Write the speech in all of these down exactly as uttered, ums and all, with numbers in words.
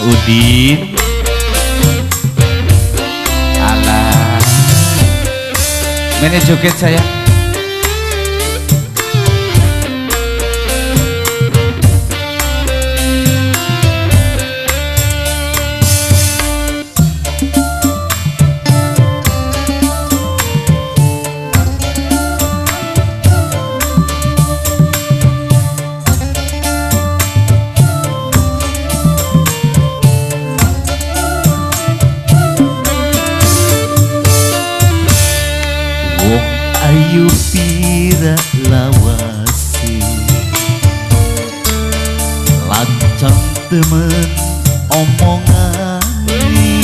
Udin. Alah, mana joget saya? Ayu pira lawase lancang temen omongane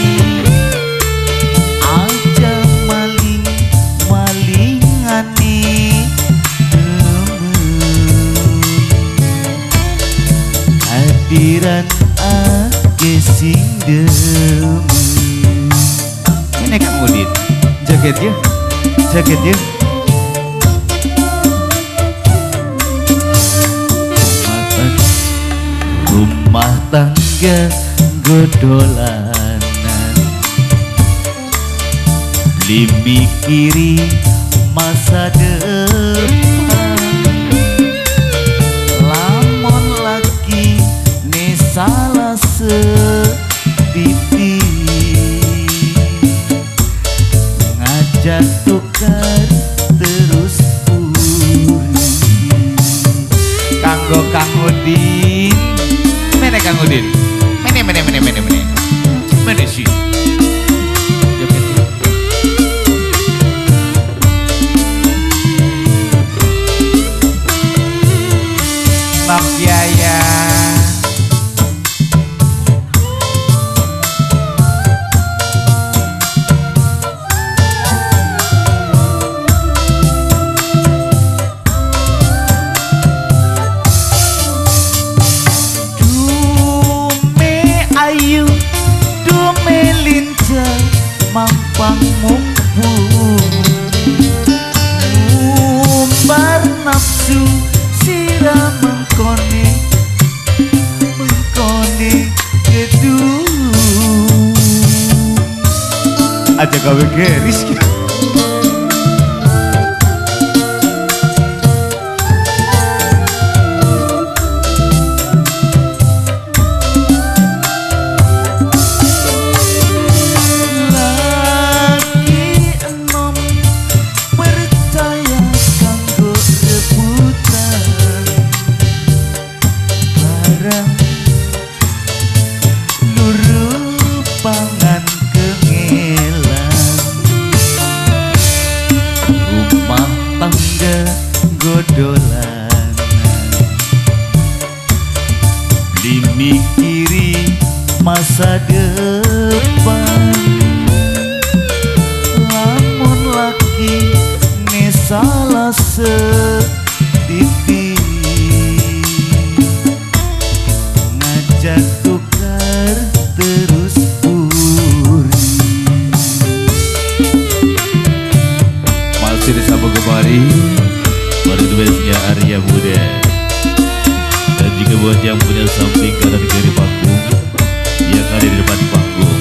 aja maling malingane hadiran ake sing demen. Ini Kang Udin joget ya, joget ya. Rumah tangga godolanan beli mikiri masa depan lamun laki ne salah setiti ngajak tukar terus puri Kanggo Kang Udin. Mene Kang Udin, mene mene mene mene mene, mene sih. Joget ya. Nok Yaya. Ayu dume lincah mampang mumpung umbar nafsu sirah mengkone mengkone gedung Aja gawe geris gitu. pangan kengelan rumah tangga godolanan dimikiri masa depan lamun laki ne salah setiti ngajak tukar terus puri masih disambung kembali pada duetnya Arya Muda. Dan jika buat yang punya samping kanan kiri panggung yang ada di depan panggung,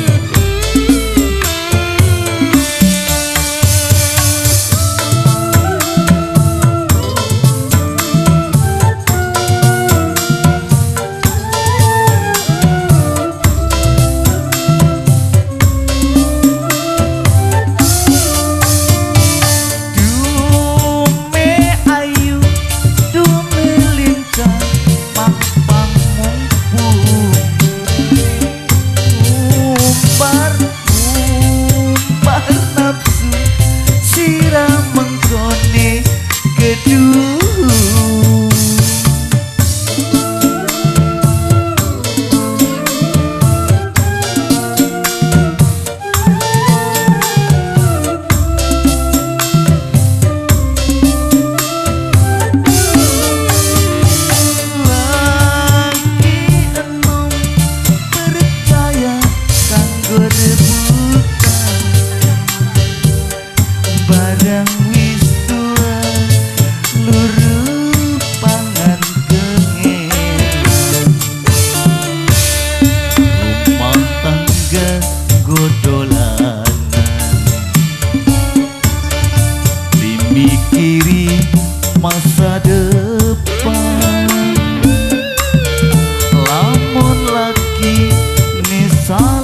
mikiri masa depan. Lamun laki nih salah